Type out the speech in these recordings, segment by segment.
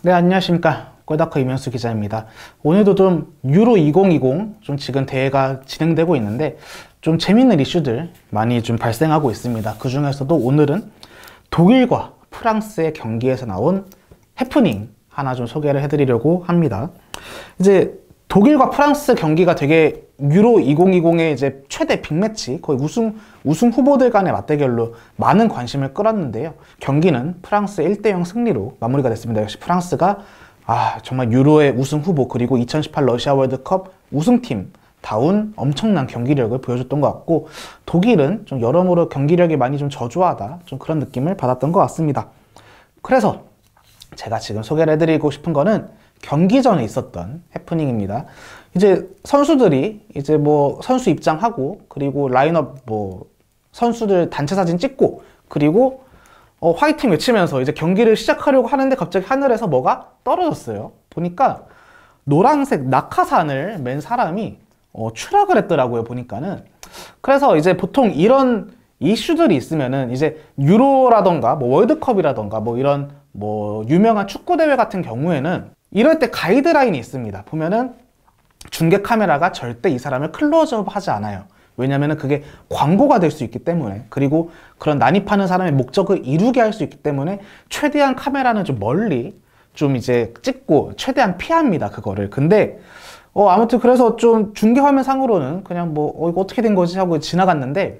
네, 안녕하십니까. 골다커 이명수 기자입니다. 오늘도 좀 유로 2020 좀 지금 대회가 진행되고 있는데 좀 재밌는 이슈들 많이 좀 발생하고 있습니다. 그 중에서도 오늘은 독일과 프랑스의 경기에서 나온 해프닝 하나 좀 소개를 해드리려고 합니다. 이제 독일과 프랑스 경기가 되게 유로 2020의 이제 최대 빅매치, 거의 우승 후보들 간의 맞대결로 많은 관심을 끌었는데요. 경기는 프랑스의 1대0 승리로 마무리가 됐습니다. 역시 프랑스가 정말 유로의 우승 후보, 그리고 2018 러시아 월드컵 우승팀다운 엄청난 경기력을 보여줬던 것 같고, 독일은 좀 여러모로 경기력이 많이 좀 저조하다, 좀 그런 느낌을 받았던 것 같습니다. 그래서 제가 지금 소개를 해드리고 싶은 거는 경기 전에 있었던 해프닝입니다. 이제 선수들이 이제 뭐 선수 입장하고, 그리고 라인업 뭐 선수들 단체 사진 찍고, 그리고 화이팅 외치면서 이제 경기를 시작하려고 하는데 갑자기 하늘에서 뭐가 떨어졌어요. 보니까 노란색 낙하산을 맨 사람이 추락을 했더라고요, 보니까는. 그래서 이제 보통 이런 이슈들이 있으면은 이제 유로라던가 뭐 월드컵이라던가 뭐 이런 뭐 유명한 축구 대회 같은 경우에는 이럴 때 가이드라인이 있습니다. 보면은 중계 카메라가 절대 이 사람을 클로즈업 하지 않아요. 왜냐면은 그게 광고가 될 수 있기 때문에, 그리고 그런 난입하는 사람의 목적을 이루게 할 수 있기 때문에 최대한 카메라는 좀 멀리 좀 이제 찍고 최대한 피합니다, 그거를. 근데 아무튼 그래서 좀 중계 화면 상으로는 그냥 뭐 이거 어떻게 된 거지 하고 지나갔는데,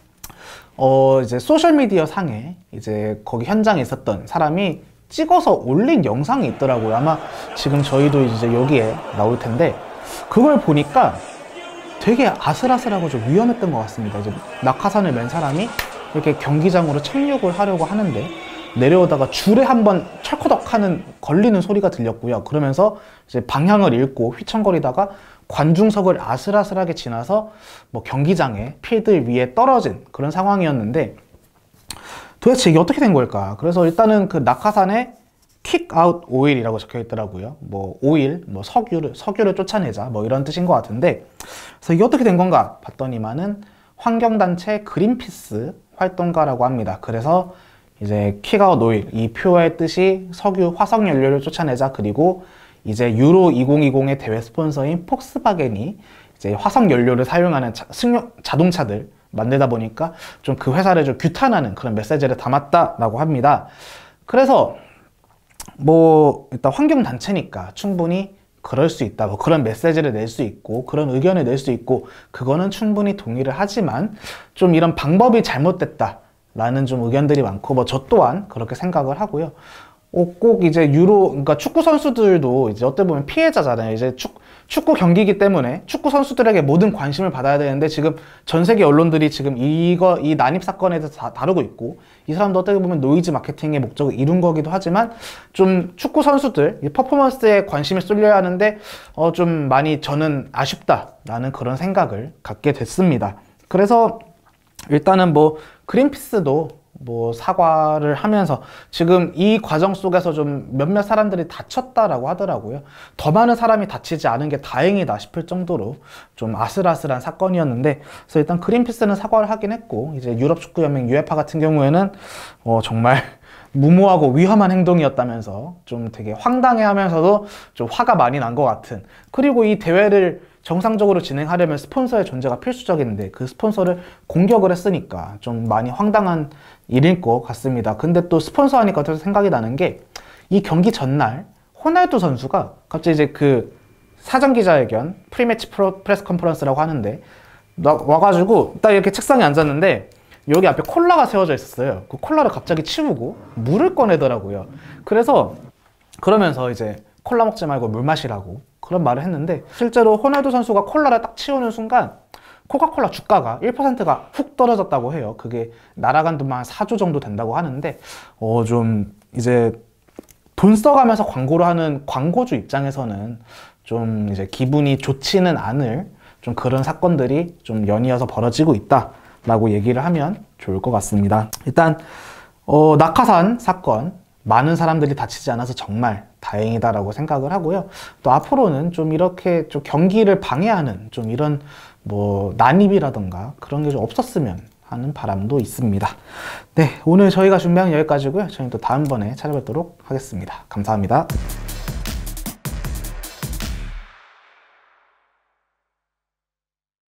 이제 소셜미디어 상에 이제 거기 현장에 있었던 사람이 찍어서 올린 영상이 있더라고요. 아마 지금 저희도 이제 여기에 나올 텐데, 그걸 보니까 되게 아슬아슬하고 좀 위험했던 것 같습니다. 이제 낙하산을 맨 사람이 이렇게 경기장으로 착륙을 하려고 하는데 내려오다가 줄에 한번 철커덕 하는 걸리는 소리가 들렸고요. 그러면서 이제 방향을 잃고 휘청거리다가 관중석을 아슬아슬하게 지나서 뭐 경기장에 필드 위에 떨어진 그런 상황이었는데, 도대체 이게 어떻게 된 걸까? 그래서 일단은 그 낙하산에 kick out oil이라고 적혀 있더라고요. 뭐 오일, 뭐 석유를 쫓아내자, 뭐 이런 뜻인 것 같은데, 그래서 이게 어떻게 된 건가 봤더니만은 환경단체 그린피스 활동가라고 합니다. 그래서 이제 kick out oil, 이 표의 뜻이 석유, 화석연료를 쫓아내자, 그리고 이제 유로 2020의 대회 스폰서인 폭스바겐이 이제 화석연료를 사용하는 자동차들 만들다 보니까 좀 그 회사를 좀 규탄하는 그런 메시지를 담았다라고 합니다. 그래서 뭐 일단 환경단체니까 충분히 그럴 수 있다, 뭐 그런 메시지를 낼 수 있고 그런 의견을 낼 수 있고, 그거는 충분히 동의를 하지만 좀 이런 방법이 잘못됐다 라는 좀 의견들이 많고, 뭐 저 또한 그렇게 생각을 하고요. 꼭 이제 그러니까 축구 선수들도 이제 어떻게 보면 피해자잖아요. 이제 축구 경기이기 때문에 축구 선수들에게 모든 관심을 받아야 되는데, 지금 전 세계 언론들이 지금 이 난입 사건에 대해서 다 다루고 있고, 이 사람도 어떻게 보면 노이즈 마케팅의 목적을 이룬 거기도 하지만, 좀 축구 선수들 퍼포먼스에 관심이 쏠려야 하는데 좀 많이 저는 아쉽다라는 그런 생각을 갖게 됐습니다. 그래서 일단은 뭐 그린피스도 뭐 사과를 하면서 지금 이 과정 속에서 좀 몇몇 사람들이 다쳤다라고 하더라고요. 더 많은 사람이 다치지 않은 게 다행이다 싶을 정도로 좀 아슬아슬한 사건이었는데, 그래서 일단 그린피스는 사과를 하긴 했고, 이제 유럽축구연맹 UEFA 같은 경우에는 정말 무모하고 위험한 행동이었다면서 좀 되게 황당해하면서도 좀 화가 많이 난 것 같은, 그리고 이 대회를 정상적으로 진행하려면 스폰서의 존재가 필수적인데 그 스폰서를 공격을 했으니까 좀 많이 황당한 일일 것 같습니다. 근데 또 스폰서 하니까 또 생각이 나는 게, 이 경기 전날 호날두 선수가 갑자기 이제 그 사전 기자회견, 프리매치 프레스 컨퍼런스라고 하는데 와가지고 딱 이렇게 책상에 앉았는데 여기 앞에 콜라가 세워져 있었어요. 그 콜라를 갑자기 치우고 물을 꺼내더라고요. 그러면서 이제 콜라 먹지 말고 물 마시라고 그런 말을 했는데, 실제로 호날두 선수가 콜라를 딱 치우는 순간 코카콜라 주가가 1%가 훅 떨어졌다고 해요. 그게 날아간 돈만 한 4조 정도 된다고 하는데, 좀 이제 돈 써가면서 광고를 하는 광고주 입장에서는 좀 이제 기분이 좋지는 않을 좀 그런 사건들이 좀 연이어서 벌어지고 있다라고 얘기를 하면 좋을 것 같습니다. 일단 낙하산 사건, 많은 사람들이 다치지 않아서 정말 다행이다라고 생각을 하고요. 또 앞으로는 좀 이렇게 좀 경기를 방해하는 좀 이런 뭐 난입이라던가 그런 게 좀 없었으면 하는 바람도 있습니다. 네, 오늘 저희가 준비한 건 여기까지고요. 저희는 또 다음번에 찾아뵙도록 하겠습니다. 감사합니다.